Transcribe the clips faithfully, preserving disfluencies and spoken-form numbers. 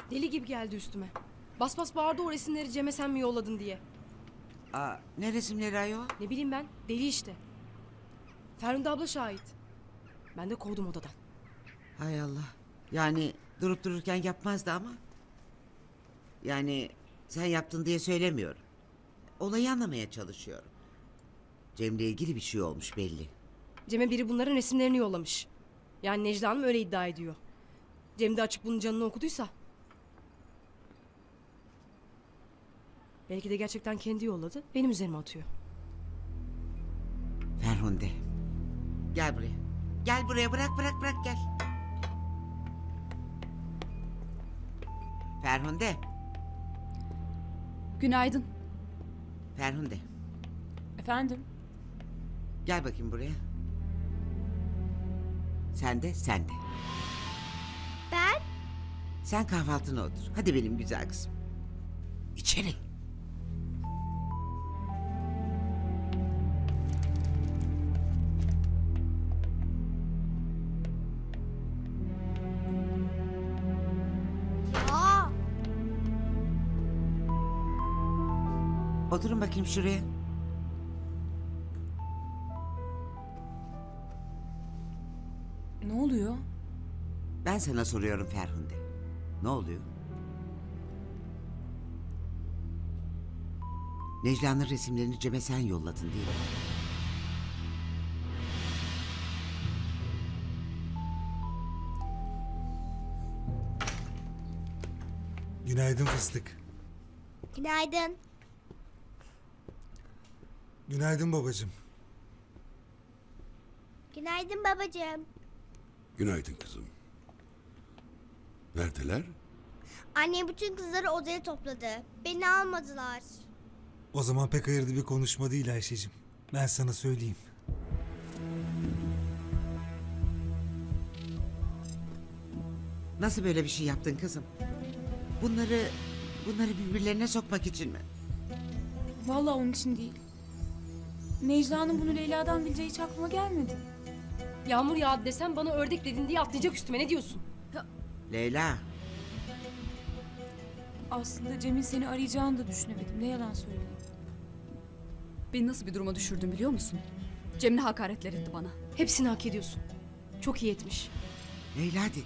Deli gibi geldi üstüme. Bas bas bağırdı o resimleri Cem'e sen mi yolladın diye. Aa, ne resimleri ayol? Ne bileyim ben, deli işte. Ferhunde abla şahit. Ben de kovdum odadan. Hay Allah. Yani durup dururken yapmazdı ama. Yani sen yaptın diye söylemiyorum. Olayı anlamaya çalışıyorum. Cem'le ilgili bir şey olmuş belli. Cem'e biri bunların resimlerini yollamış. Yani Necla Hanım öyle iddia ediyor. Cem de açıp bunun canını okuduysa. Belki de gerçekten kendi yolladı, benim üzerime atıyor. Ferhunde. Gel buraya. Gel buraya, bırak bırak bırak gel. Ferhunde. Günaydın. Ferhunde. Efendim? Gel bakayım buraya. Sen de sen de. Ben? Sen kahvaltına otur. Hadi benim güzel kızım. İçeri. Aa, Oturun bakayım şuraya. Ne oluyor? Ben sana soruyorum Ferhunde. Ne oluyor? Necla'nın resimlerini Cem'e sen yolladın değil mi? Günaydın fıstık. günaydın. Günaydın babacığım. Günaydın babacığım. Günaydın kızım. Neredeler? Annem bütün kızları odaya topladı. Beni almadılar. O zaman pek hayırlı bir konuşma değil Ayşe'cim. Ben sana söyleyeyim. Nasıl böyle bir şey yaptın kızım? Bunları, bunları birbirlerine sokmak için mi? Vallahi onun için değil. Necla'nın bunu Leyla'dan bileceği hiç aklıma gelmedi. Yağmur yağdı desem bana ördek dedin diye atlayacak üstüme, ne diyorsun? Leyla, Aslında Cem'in seni arayacağını da düşünemedim. Ne yalan söyleyeyim. Beni nasıl bir duruma düşürdün biliyor musun? Cem'le hakaretler etti bana. Hepsini hak ediyorsun. Çok iyi etmiş. Leyla dedim.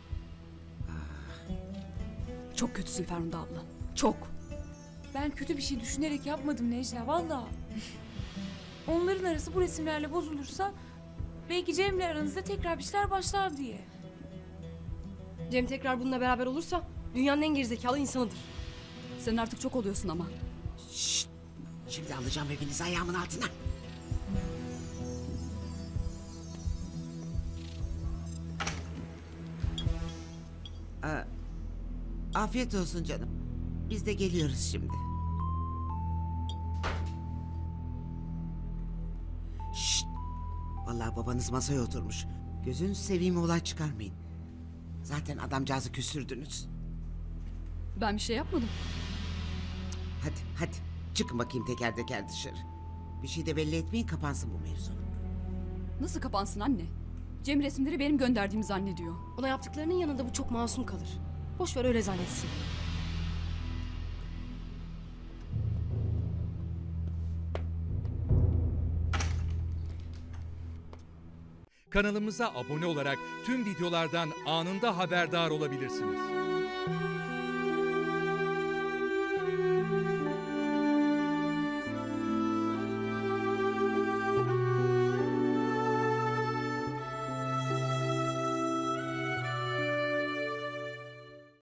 Çok kötüsün Ferhunde abla. Çok. Ben kötü bir şey düşünerek yapmadım Necla. Vallahi. Onların arası bu resimlerle bozulursa belki Cem'le aranızda tekrar bir şeyler başlar diye. Cem tekrar bununla beraber olursa dünyanın en gerizekalı insanıdır. Sen artık çok oluyorsun ama. Şşt! Şimdi alacağım hepinizi ayağımın altına. Aa, afiyet olsun canım. Biz de geliyoruz şimdi. Şşt! Vallahi babanız masaya oturmuş. Gözünüzü seveyim, olay çıkarmayın. Zaten adamcağızı küstürdünüz. Ben bir şey yapmadım. Hadi hadi çıkın bakayım teker teker dışarı. Bir şey de belli etmeyin, kapansın bu mevzu. Nasıl kapansın anne? Cem resimleri benim gönderdiğimi zannediyor. Ona yaptıklarının yanında bu çok masum kalır. Boş ver, öyle zannetsin. Kanalımıza abone olarak tüm videolardan anında haberdar olabilirsiniz.